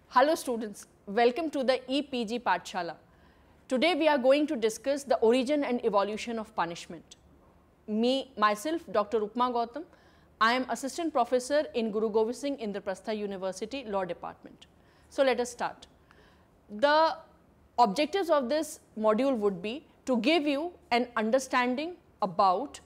Hello students, welcome to the EPG Pathshala. Today we are going to discuss the origin and evolution of punishment. Myself, Dr. Upma Gautam, I am Assistant Professor in Guru Gobind Singh Indraprastha University Law Department. So let us start. The objectives of this module would be to give you an understanding about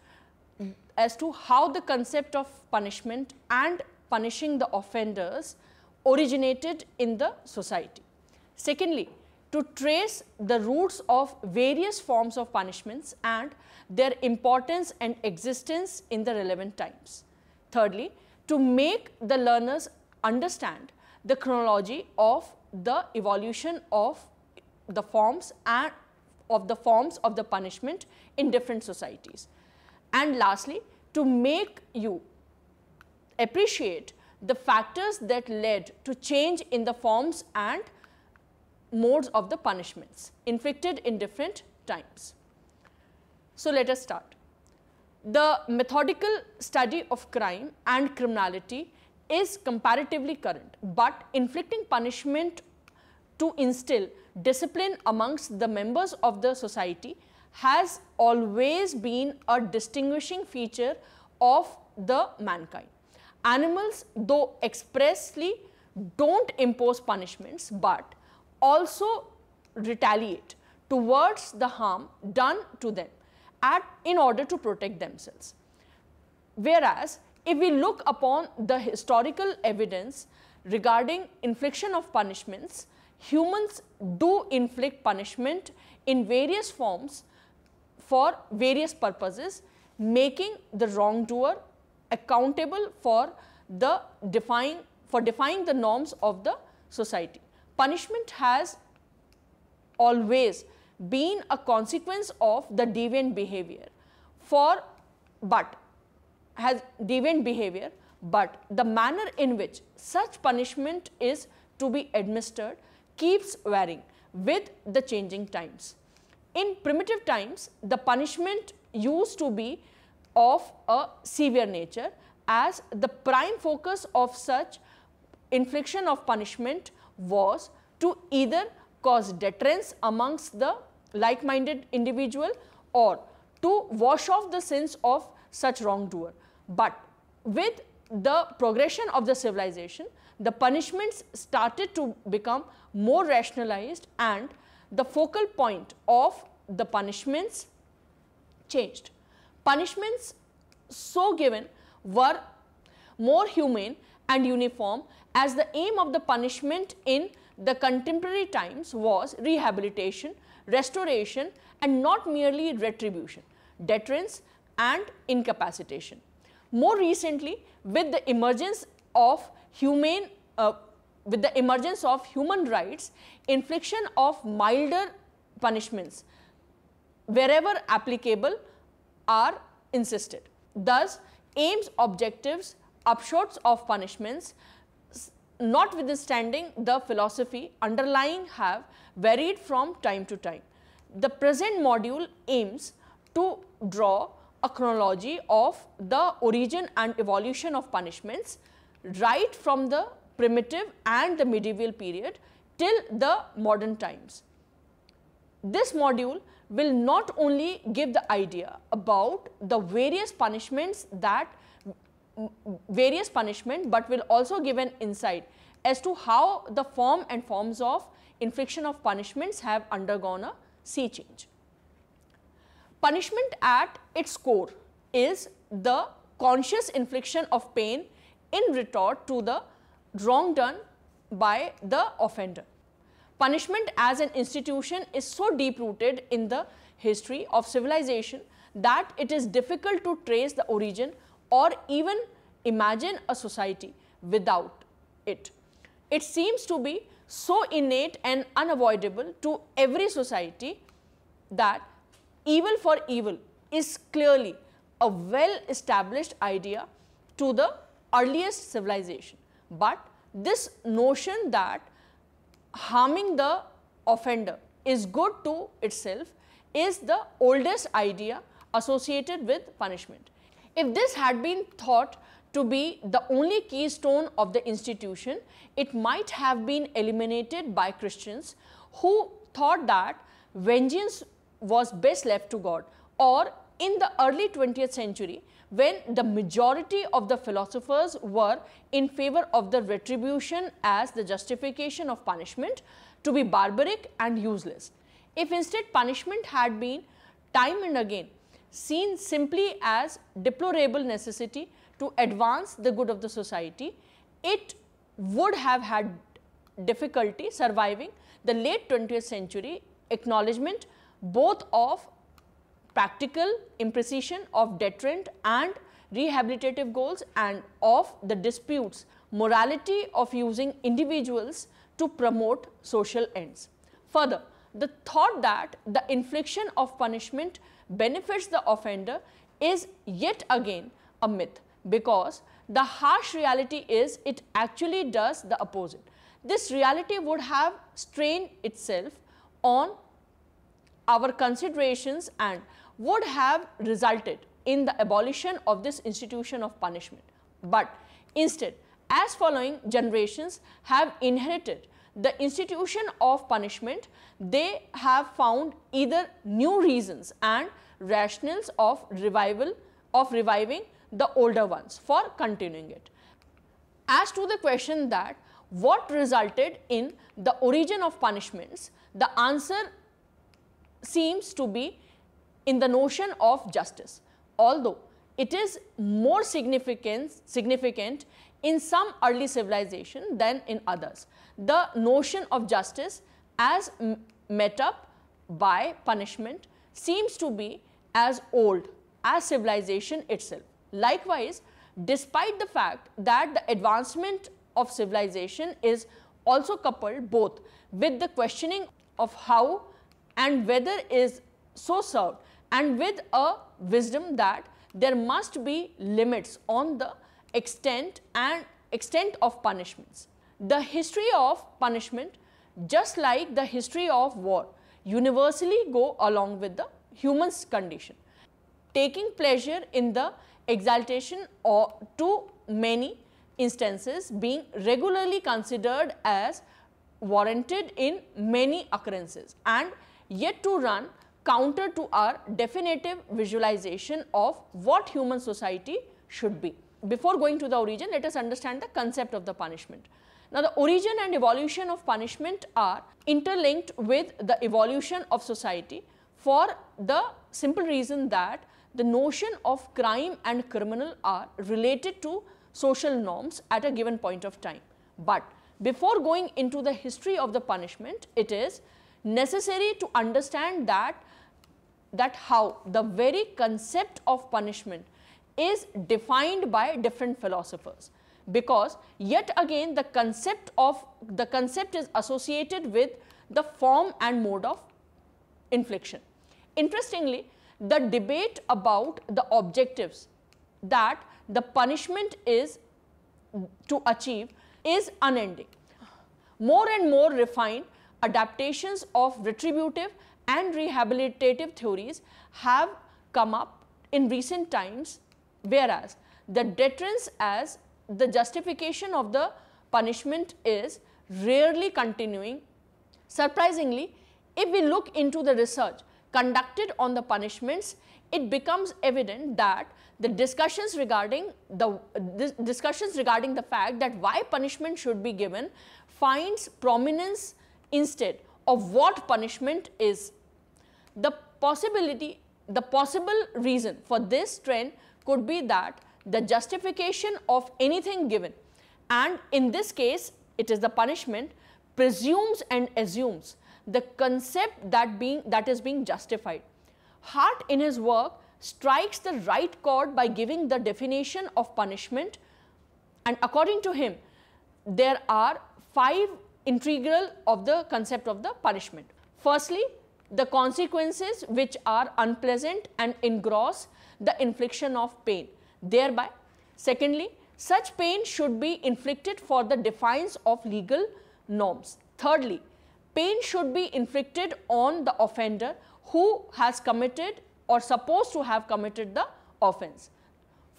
as to how the concept of punishment and punishing the offenders originated in the society. Secondly, to trace the roots of various forms of punishments and their importance and existence in the relevant times. Thirdly, to make the learners understand the chronology of the evolution of the forms of the punishment in different societies. And lastly, to make you appreciate the factors that led to change in the forms and modes of the punishments inflicted in different times. So let us start. The methodical study of crime and criminality is comparatively current, but inflicting punishment to instill discipline amongst the members of the society has always been a distinguishing feature of the mankind. Animals, though expressly don't impose punishments, but also retaliate towards the harm done to them in order to protect themselves. Whereas, if we look upon the historical evidence regarding infliction of punishments, humans do inflict punishment in various forms for various purposes, making the wrongdoer accountable for defying the norms of the society. Punishment has always been a consequence of the deviant behavior, but the manner in which such punishment is to be administered keeps varying with the changing times. In primitive times, the punishment used to be of a severe nature, as the prime focus of such infliction of punishment was to either cause deterrence amongst the like-minded individual or to wash off the sins of such wrongdoer. But with the progression of the civilization, the punishments started to become more rationalized and the focal point of the punishments changed. Punishments so given were more humane and uniform, as the aim of the punishment in the contemporary times was rehabilitation, restoration, and not merely retribution, deterrence and incapacitation. More recently, with the emergence of human rights, infliction of milder punishments wherever applicable are insisted. Thus, aims, objectives, upshots of punishments, notwithstanding the philosophy underlying, have varied from time to time. The present module aims to draw a chronology of the origin and evolution of punishments right from the primitive and the medieval period till the modern times. This module will not only give the idea about the various punishment, but will also give an insight as to how the form and forms of infliction of punishments have undergone a sea change. Punishment at its core is the conscious infliction of pain in retort to the wrong done by the offender. Punishment as an institution is so deep-rooted in the history of civilization that it is difficult to trace the origin or even imagine a society without it. It seems to be so innate and unavoidable to every society that evil for evil is clearly a well-established idea to the earliest civilization. But this notion that harming the offender is good to itself is the oldest idea associated with punishment. If this had been thought to be the only keystone of the institution, it might have been eliminated by Christians who thought that vengeance was best left to God. Or in the early 20th century, when the majority of the philosophers were in favor of the retribution as the justification of punishment to be barbaric and useless. If instead punishment had been time and again seen simply as deplorable necessity to advance the good of the society, it would have had difficulty surviving the late 20th century acknowledgement both of practical imprecision of deterrent and rehabilitative goals and of the disputes morality of using individuals to promote social ends. Further, the thought that the infliction of punishment benefits the offender is yet again a myth, because the harsh reality is it actually does the opposite. This reality would have strained itself on our considerations and would have resulted in the abolition of this institution of punishment. But instead, as following generations have inherited the institution of punishment, they have found either new reasons and rationales of reviving the older ones for continuing it. As to the question that what resulted in the origin of punishments, the answer seems to be in the notion of justice, although it is more significant in some early civilization than in others. The notion of justice as met up by punishment seems to be as old as civilization itself. Likewise, despite the fact that the advancement of civilization is also coupled both with the questioning of how and whether is so served, and with a wisdom that there must be limits on the extent of punishments. The history of punishment, just like the history of war, universally go along with the human's condition, taking pleasure in the exaltation or to many instances being regularly considered as warranted in many occurrences, and yet to run counter to our definitive visualization of what human society should be. Before going to the origin, let us understand the concept of the punishment. Now, the origin and evolution of punishment are interlinked with the evolution of society for the simple reason that the notion of crime and criminal are related to social norms at a given point of time. But before going into the history of the punishment, it is necessary to understand that how the very concept of punishment is defined by different philosophers, because yet again the concept is associated with the form and mode of infliction. Interestingly, the debate about the objectives that the punishment is to achieve is unending. More and more refined adaptations of retributive and rehabilitative theories have come up in recent times, whereas the deterrence as the justification of the punishment is rarely continuing. Surprisingly, if we look into the research conducted on the punishments, it becomes evident that the discussions regarding the fact that why punishment should be given finds prominence instead of what punishment is. The possible reason for this trend could be that the justification of anything given, and in this case it is the punishment, presumes and assumes the concept that is being justified. Hart in his work strikes the right chord by giving the definition of punishment, and according to him there are 5 integral of the concept of the punishment. Firstly, the consequences which are unpleasant and engross the infliction of pain thereby. Secondly, such pain should be inflicted for the defiance of legal norms. Thirdly, pain should be inflicted on the offender who has committed or supposed to have committed the offense.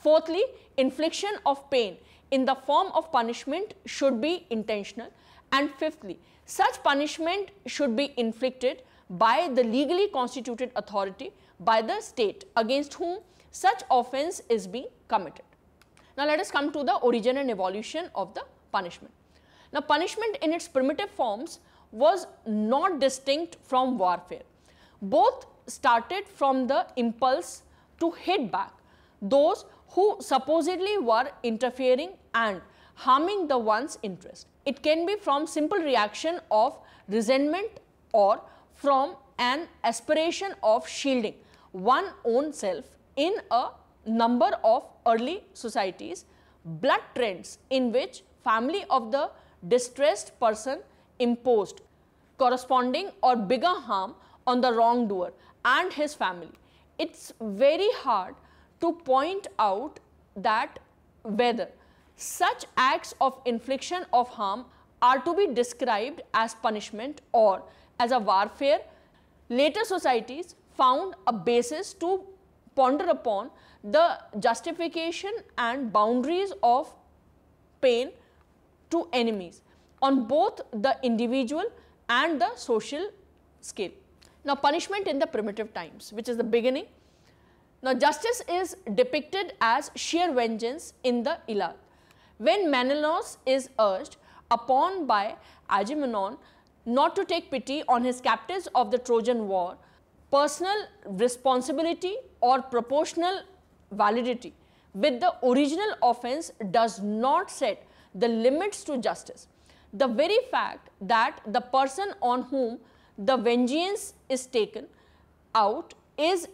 Fourthly, infliction of pain in the form of punishment should be intentional. And fifthly, such punishment should be inflicted by the legally constituted authority by the state against whom such offence is being committed. Now, let us come to the origin and evolution of the punishment. Now, punishment in its primitive forms was not distinct from warfare. Both started from the impulse to hit back those who supposedly were interfering and harming the one's interest. It can be from simple reaction of resentment or from an aspiration of shielding one's own self. In a number of early societies, blood trends in which family of the distressed person imposed corresponding or bigger harm on the wrongdoer and his family. It's very hard to point out that whether such acts of infliction of harm are to be described as punishment or as a warfare. Later societies found a basis to ponder upon the justification and boundaries of pain to enemies on both the individual and the social scale. Now, punishment in the primitive times, which is the beginning. Now, justice is depicted as sheer vengeance in the Iliad. When Menelaus is urged upon by Agamemnon not to take pity on his captives of the Trojan War, personal responsibility or proportional validity with the original offence does not set the limits to justice. The very fact that the person on whom the vengeance is taken out is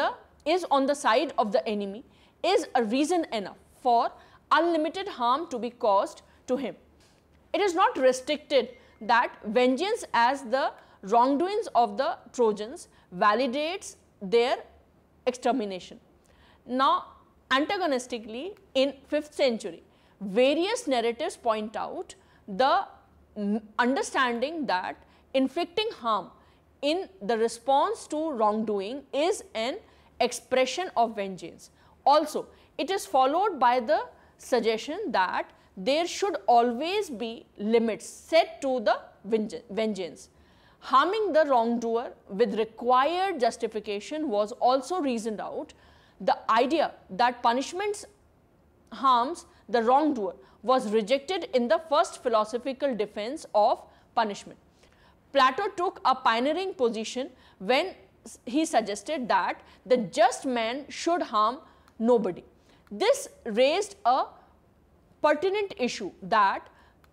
on the side of the enemy is a reason enough for unlimited harm to be caused to him. It is not restricted that vengeance as the wrongdoings of the Trojans validates their extermination. Now, antagonistically, in 5th century, various narratives point out the understanding that inflicting harm in the response to wrongdoing is an expression of vengeance. Also, it is followed by the suggestion that there should always be limits set to the vengeance. Harming the wrongdoer with required justification was also reasoned out. The idea that punishments harms the wrongdoer was rejected in the first philosophical defense of punishment. Plato took a pioneering position when he suggested that the just man should harm nobody. This raised a pertinent issue that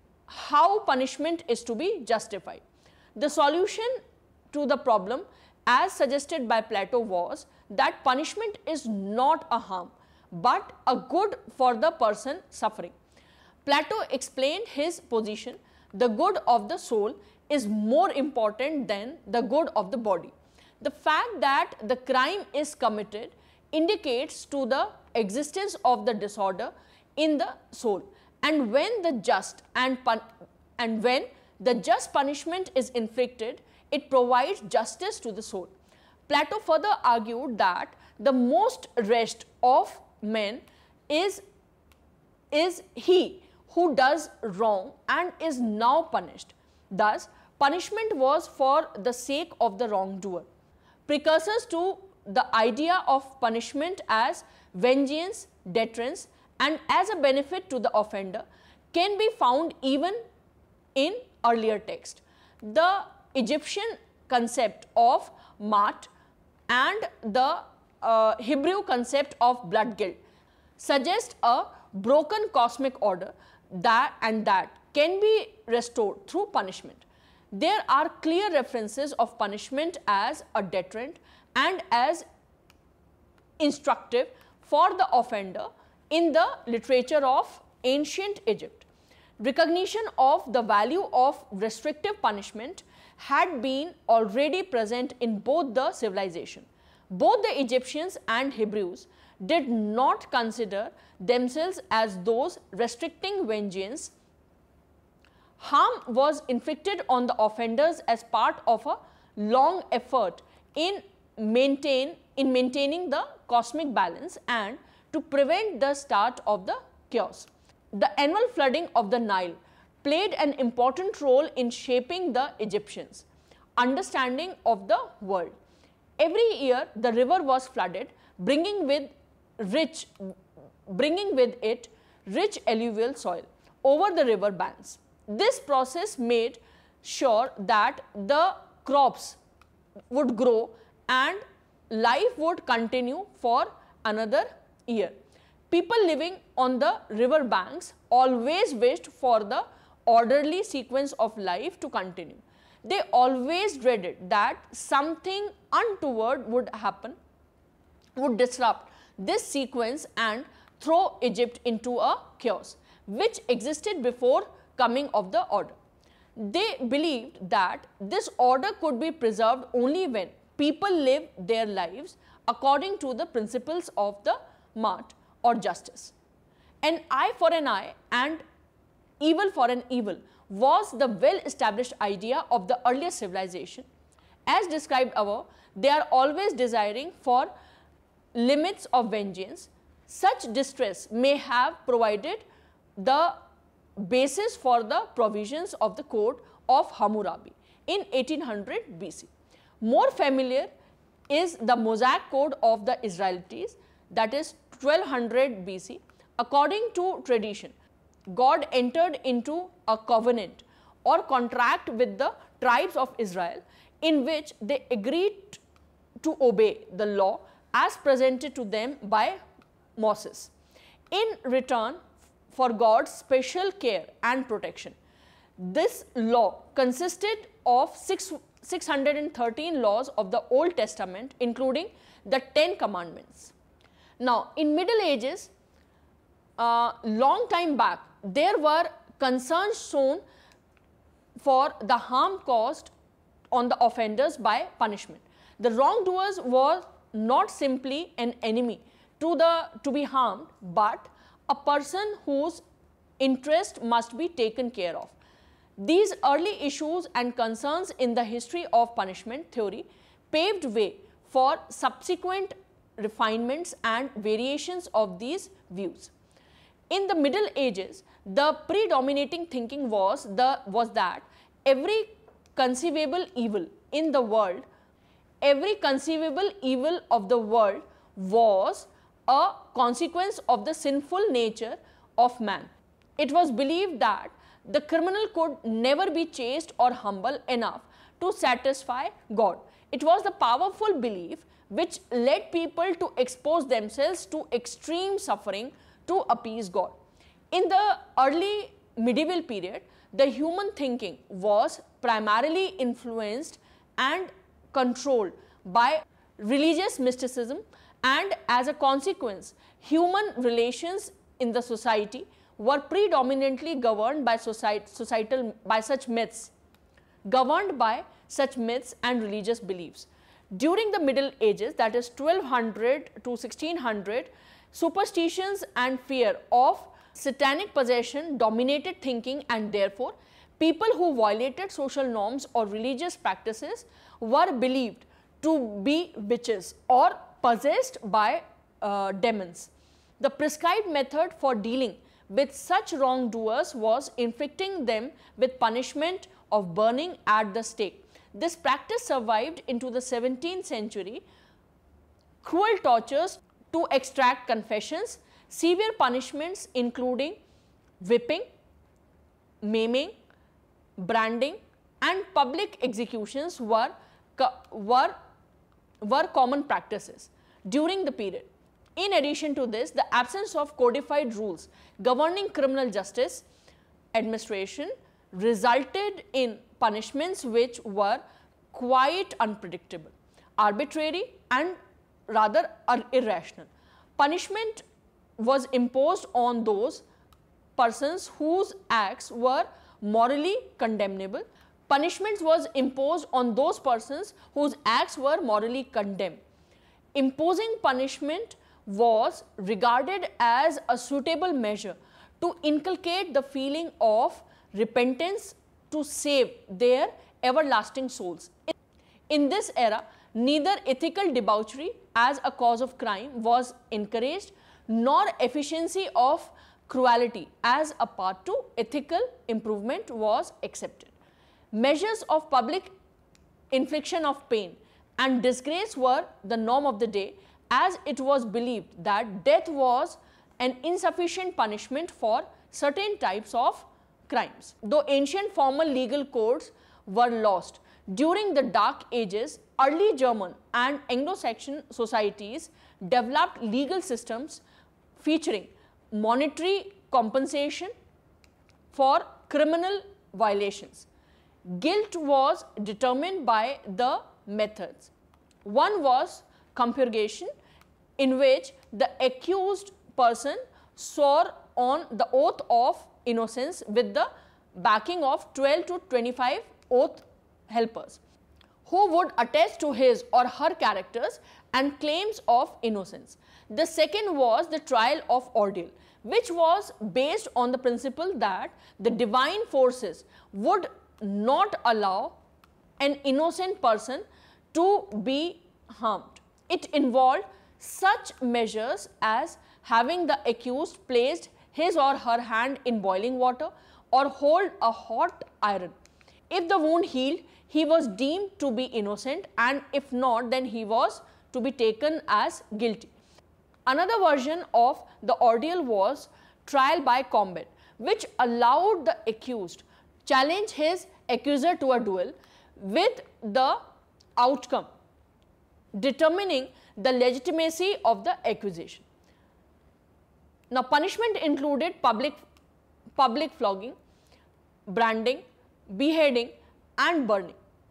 how punishment is to be justified. The solution to the problem as suggested by Plato was that punishment is not a harm but a good for the person suffering. Plato explained his position: the good of the soul is more important than the good of the body. The fact that the crime is committed indicates to the existence of the disorder in the soul, and when the just punishment is inflicted, it provides justice to the soul. Plato further argued that the most wretched of men is he who does wrong and is now punished. Thus, punishment was for the sake of the wrongdoer. Precursors to the idea of punishment as vengeance, deterrence, and as a benefit to the offender can be found even in earlier text. The Egyptian concept of mat and the Hebrew concept of blood guilt suggest a broken cosmic order that can be restored through punishment. There are clear references of punishment as a deterrent and as instructive for the offender in the literature of ancient Egypt. Recognition of the value of restrictive punishment had been already present in both the civilization. Both the Egyptians and Hebrews did not consider themselves as those restricting vengeance. Harm was inflicted on the offenders as part of a long effort in maintaining the cosmic balance and to prevent the start of the chaos. The annual flooding of the Nile played an important role in shaping the Egyptians' understanding of the world. Every year, the river was flooded, bringing with it rich alluvial soil over the river banks. This process made sure that the crops would grow and life would continue for another year. People living on the river banks always wished for the orderly sequence of life to continue. They always dreaded that something untoward would happen, would disrupt this sequence and throw Egypt into a chaos, which existed before coming of the order. They believed that this order could be preserved only when people live their lives according to the principles of the mart or justice. An eye for an eye and evil for an evil was the well-established idea of the earlier civilization. As described above, they are always desiring for limits of vengeance. Such distress may have provided the basis for the provisions of the Code of Hammurabi in 1800 BC. More familiar is the Mosaic Code of the Israelites, that is 1200 BC. According to tradition, God entered into a covenant or contract with the tribes of Israel in which they agreed to obey the law as presented to them by Moses in return for God's special care and protection. This law consisted of 613 laws of the Old Testament, including the 10 Commandments. Now, in Middle Ages, long time back, there were concerns shown for the harm caused on the offenders by punishment. The wrongdoers was not simply an enemy to be harmed, but a person whose interest must be taken care of. These early issues and concerns in the history of punishment theory paved way for subsequent refinements and variations of these views. In the Middle Ages, the predominating thinking was that every conceivable evil in the world, every conceivable evil of the world was a consequence of the sinful nature of man. It was believed that the criminal could never be chaste or humble enough to satisfy God. It was the powerful belief which led people to expose themselves to extreme suffering to appease God. In the early medieval period, the human thinking was primarily influenced and controlled by religious mysticism, and as a consequence, human relations in the society were predominantly governed by such myths and religious beliefs. During the Middle Ages, that is 1200 to 1600, superstitions and fear of satanic possession dominated thinking, and therefore people who violated social norms or religious practices were believed to be witches or possessed by demons. The prescribed method for dealing with such wrongdoers was inflicting them with punishment of burning at the stake. This practice survived into the 17th century. Cruel tortures to extract confessions, severe punishments including whipping, maiming, branding and public executions were common practices during the period. In addition to this, the absence of codified rules governing criminal justice administration resulted in punishments which were quite unpredictable, arbitrary and rather irrational. Punishment was imposed on those persons whose acts were morally condemnable. Punishment was imposed on those persons whose acts were morally condemned. Imposing punishment was regarded as a suitable measure to inculcate the feeling of repentance to save their everlasting souls. In this era, neither ethical debauchery as a cause of crime was encouraged, nor efficiency of cruelty as a path to ethical improvement was accepted. Measures of public infliction of pain and disgrace were the norm of the day, as it was believed that death was an insufficient punishment for certain types of crimes. Though ancient formal legal codes were lost during the Dark Ages, early German and Anglo-Saxon societies developed legal systems featuring monetary compensation for criminal violations. Guilt was determined by the methods. One was compurgation, in which the accused person swore on the oath of innocence with the backing of 12 to 25 oath helpers, who would attest to his or her characters and claims of innocence. The second was the trial of ordeal, which was based on the principle that the divine forces would not allow an innocent person to be harmed. It involved such measures as having the accused placed his or her hand in boiling water or hold a hot iron. If the wound healed, he was deemed to be innocent, and if not, then he was to be taken as guilty. Another version of the ordeal was trial by combat, which allowed the accused challenge his accuser to a duel, with the outcome determining the legitimacy of the accusation. Now, punishment included public flogging, branding, beheading and burning.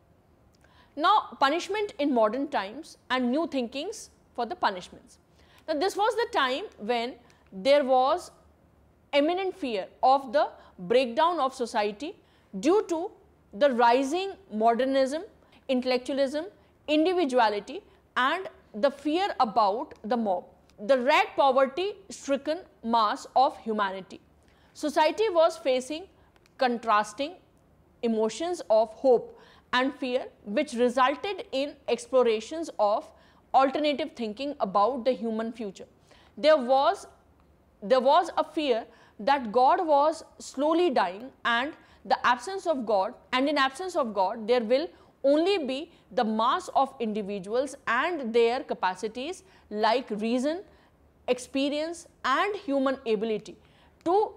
Now, punishment in modern times and new thinkings for the punishments. Now, this was the time when there was imminent fear of the breakdown of society due to the rising modernism, intellectualism, individuality and the fear about the mob, the red poverty-stricken mass of humanity. Society was facing contrasting emotions of hope and fear, which resulted in explorations of alternative thinking about the human future. There was a fear that God was slowly dying, and in absence of God there will only be the mass of individuals and their capacities like reason, experience and human ability to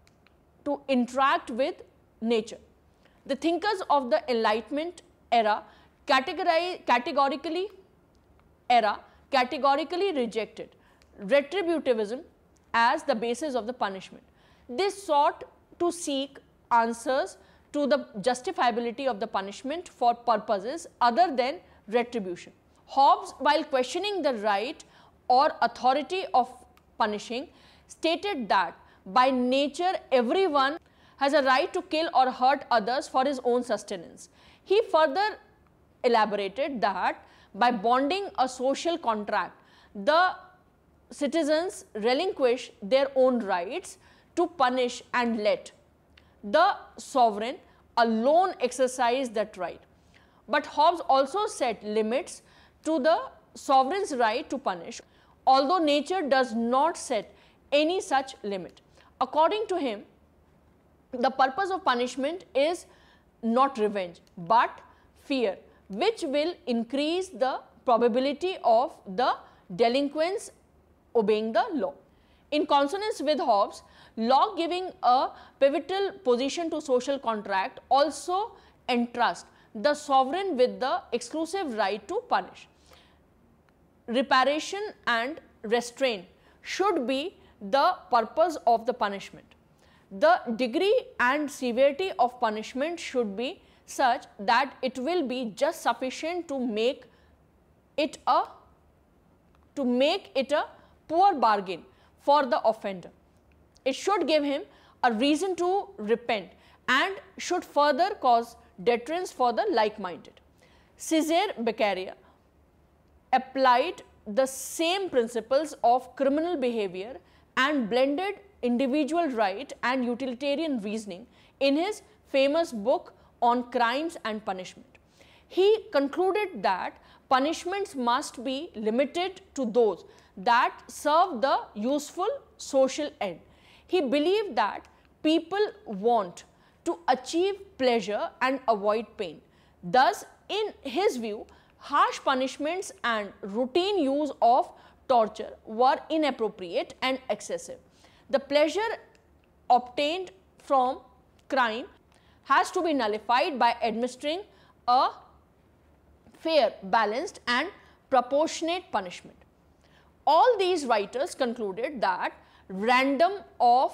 interact with nature. The thinkers of the Enlightenment era categorically rejected retributivism as the basis of the punishment. They sought to seek answers to the justifiability of the punishment for purposes other than retribution. Hobbes, while questioning the right or authority of punishing, stated that by nature everyone has a right to kill or hurt others for his own sustenance. He further elaborated that by bonding a social contract, the citizens relinquish their own rights to punish and let the sovereign alone exercise that right. But Hobbes also set limits to the sovereign's right to punish, although nature does not set any such limit. According to him, the purpose of punishment is not revenge but fear, which will increase the probability of the delinquents obeying the law. In consonance with Hobbes, law giving a pivotal position to social contract also entrusts the sovereign with the exclusive right to punish. Reparation and restraint should be the purpose of the punishment. The degree and severity of punishment should be such that it will be just sufficient to make it a poor bargain for the offender. It should give him a reason to repent and should further cause deterrence for the like-minded. Cesare Beccaria applied the same principles of criminal behavior and blended individual right and utilitarian reasoning in his famous book on crimes and punishment. He concluded that punishments must be limited to those that serve the useful social end. He believed that people want to achieve pleasure and avoid pain. Thus, in his view, harsh punishments and routine use of torture were inappropriate and excessive. The pleasure obtained from crime has to be nullified by administering a fair, balanced and proportionate punishment. All these writers concluded that random or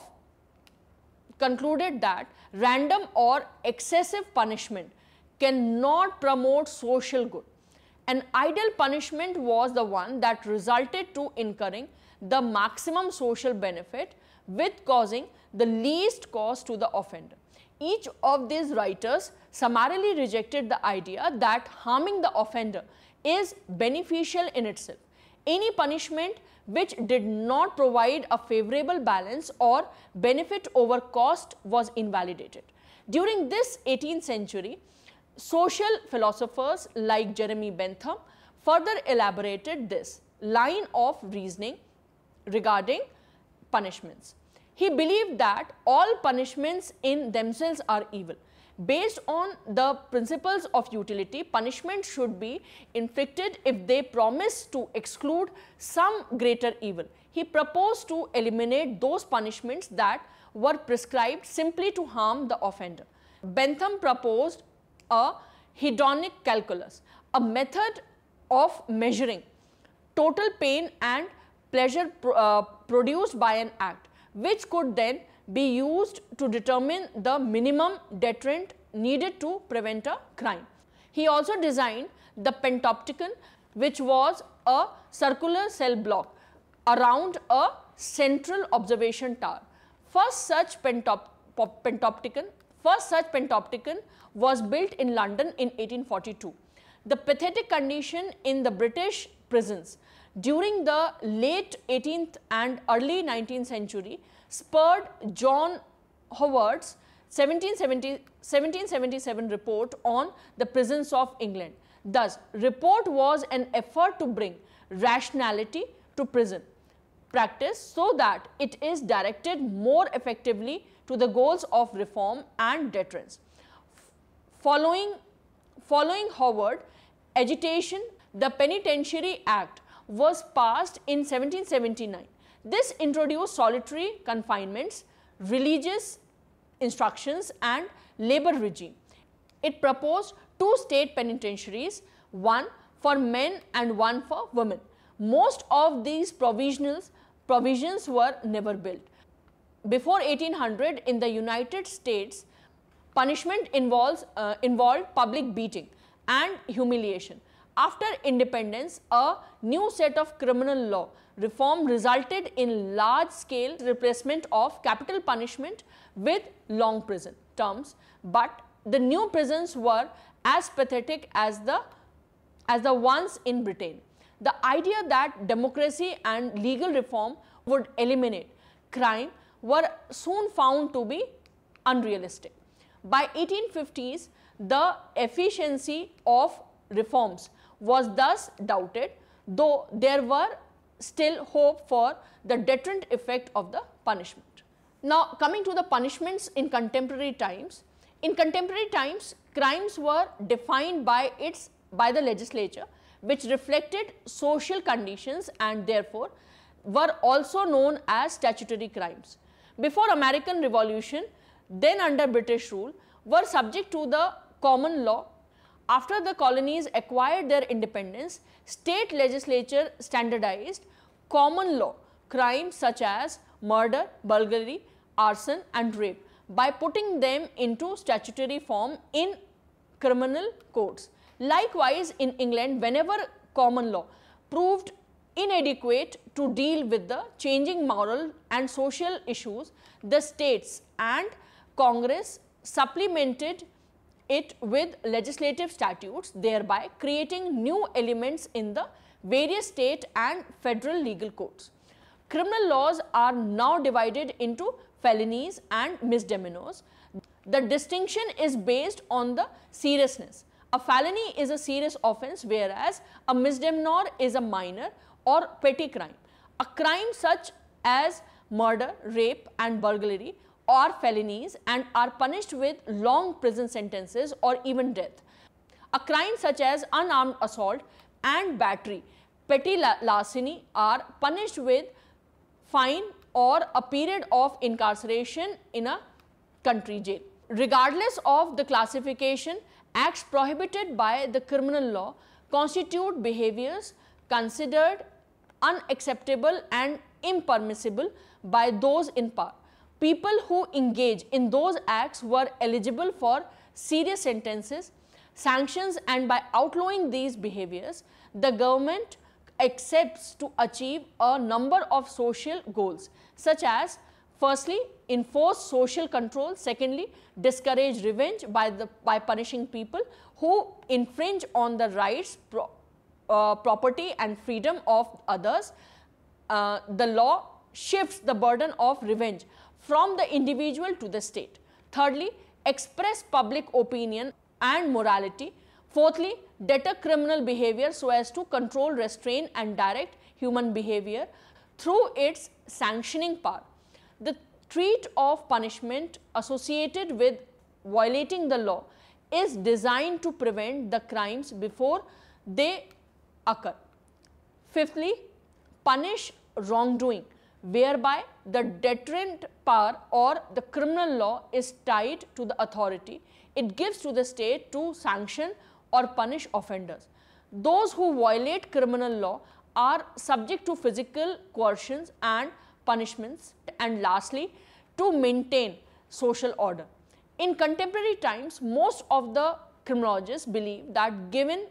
excessive punishment cannot promote social good. An ideal punishment was the one that resulted to incurring the maximum social benefit with causing the least cost to the offender. Each of these writers summarily rejected the idea that harming the offender is beneficial in itself. Any punishment which did not provide a favorable balance or benefit over cost was invalidated. During this 18th century, social philosophers like Jeremy Bentham further elaborated this line of reasoning regarding punishments. He believed that all punishments in themselves are evil. Based on the principles of utility, punishment should be inflicted if they promise to exclude some greater evil. He proposed to eliminate those punishments that were prescribed simply to harm the offender. Bentham proposed a hedonic calculus, a method of measuring total pain and pleasure produced by an act, which could then be used to determine the minimum deterrent needed to prevent a crime. He also designed the Pentopticon, which was a circular cell block around a central observation tower. First such Pentopticon was built in London in 1842. The pathetic condition in the British prisons during the late 18th and early 19th century spurred John Howard's 1777 report on the prisons of England. Thus, report was an effort to bring rationality to prison practice so that it is directed more effectively to the goals of reform and deterrence. Following Howard agitation, the Penitentiary Act was passed in 1779. This introduced solitary confinements, religious instructions and labor regime. It proposed 2 state penitentiaries, one for men and one for women. Most of these provisions were never built. Before 1800 in the United States, punishment involved public beating and humiliation. After independence, a new set of criminal law reform resulted in large-scale replacement of capital punishment with long prison terms, but the new prisons were as pathetic as the ones in Britain. The idea that democracy and legal reform would eliminate crime were soon found to be unrealistic. By 1850s, the efficiency of reforms was thus doubted, though there were still hope for the deterrent effect of the punishment. Now, coming to the punishments in contemporary times. In contemporary times, crimes were defined by the legislature, which reflected social conditions and therefore were also known as statutory crimes. Before American Revolution, then under British rule, were subject to the common law. After the colonies acquired their independence, state legislature standardized common law crimes such as murder, burglary, arson and rape by putting them into statutory form in criminal codes. Likewise, in England, whenever common law proved inadequate to deal with the changing moral and social issues, the states and Congress supplemented it with legislative statutes, thereby creating new elements in the various state and federal legal codes. Criminal laws are now divided into felonies and misdemeanors. The distinction is based on the seriousness. A felony is a serious offence, whereas a misdemeanor is a minor or petty crime. A crime such as murder, rape and burglary are felonies and are punished with long prison sentences or even death. A crime such as unarmed assault and battery, petty larceny are punished with fine or a period of incarceration in a country jail. Regardless of the classification, acts prohibited by the criminal law constitute behaviors considered unacceptable and impermissible by those in power. People who engage in those acts were eligible for serious sentences, sanctions, and by outlawing these behaviors, the government accepts to achieve a number of social goals, such as firstly, enforce social control, secondly, discourage revenge by punishing people who infringe on the rights, property and freedom of others. The law shifts the burden of revenge from the individual to the state. Thirdly, express public opinion and morality. Fourthly, deter criminal behavior so as to control, restrain and direct human behavior through its sanctioning power. The treat of punishment associated with violating the law is designed to prevent the crimes before they occur. Fifthly, punish wrongdoing, whereby the deterrent power or the criminal law is tied to the authority it gives to the state to sanction or punish offenders. Those who violate criminal law are subject to physical coercions and punishments, and lastly, to maintain social order. In contemporary times, most of the criminologists believe that given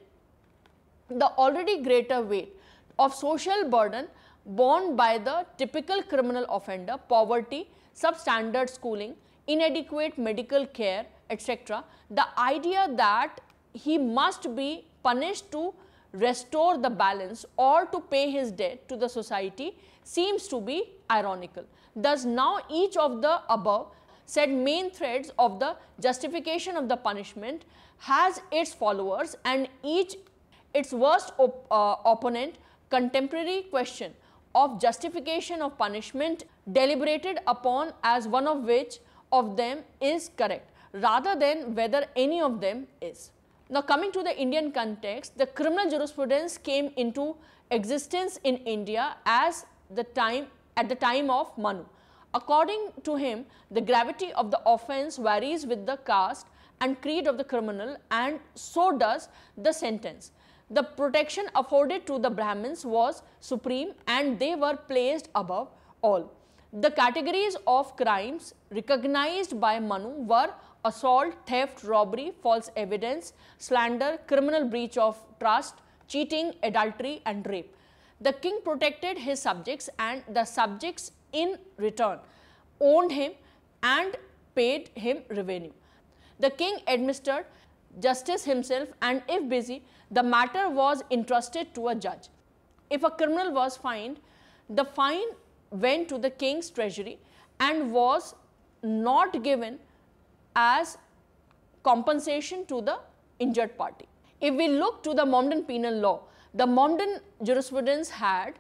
the already greater weight of social burden borne by the typical criminal offender, poverty, substandard schooling, inadequate medical care, etc., the idea that he must be punished to restore the balance or to pay his debt to the society seems to be ironical. Thus, now each of the above said main threads of the justification of the punishment has its followers, and each its worst opponent. Contemporary question of justification of punishment deliberated upon as one of which of them is correct, rather than whether any of them is. Now, coming to the Indian context, the criminal jurisprudence came into existence in India at the time of Manu. According to him, the gravity of the offence varies with the caste and creed of the criminal, and so does the sentence. The protection afforded to the Brahmins was supreme and they were placed above all. The categories of crimes recognized by Manu were assault, theft, robbery, false evidence, slander, criminal breach of trust, cheating, adultery and rape. The king protected his subjects, and the subjects in return owned him and paid him revenue. The king administered justice himself, and if busy, the matter was entrusted to a judge. If a criminal was fined, the fine went to the king's treasury and was not given as compensation to the injured party. If we look to the Mohammedan penal law, the Mohammedan jurisprudence had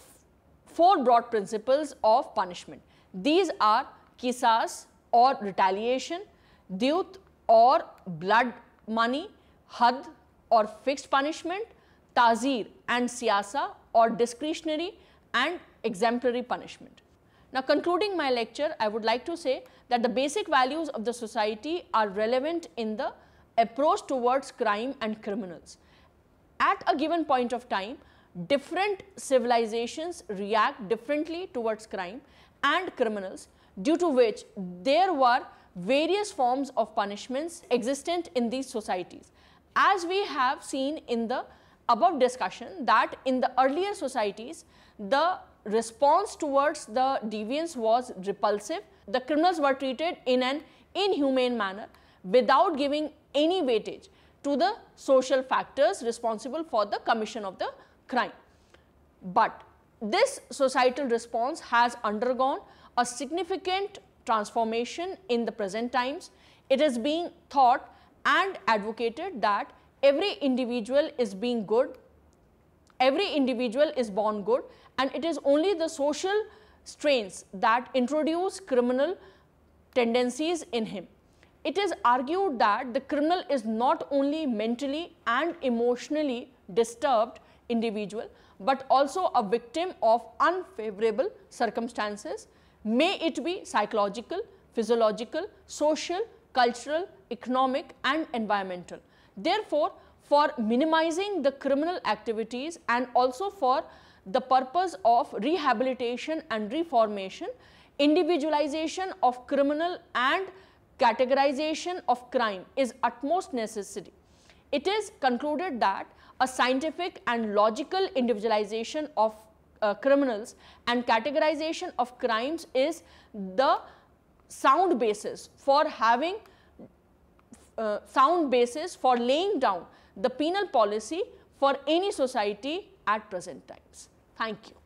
four broad principles of punishment. These are qisas or retaliation, dyut or blood money, had or fixed punishment, tazir and siyasa or discretionary and exemplary punishment. Now, concluding my lecture, I would like to say that the basic values of the society are relevant in the approach towards crime and criminals. At a given point of time, different civilizations react differently towards crime and criminals, due to which there were various forms of punishments existent in these societies. As we have seen in the above discussion, that in the earlier societies, the response towards the deviance was repulsive. The criminals were treated in an inhumane manner without giving any weightage to the social factors responsible for the commission of the crime. But this societal response has undergone a significant transformation in the present times. It is being thought and advocated that every individual is being good, every individual is born good, and it is only the social strains that introduce criminal tendencies in him. It is argued that the criminal is not only mentally and emotionally disturbed individual, but also a victim of unfavorable circumstances, may it be psychological, physiological, social, cultural, economic and environmental. Therefore, for minimizing the criminal activities and also for the purpose of rehabilitation and reformation, individualization of criminal and categorization of crime is utmost necessary. It is concluded that a scientific and logical individualization of criminals and categorization of crimes is the sound basis for having for laying down the penal policy for any society at present times. Thank you.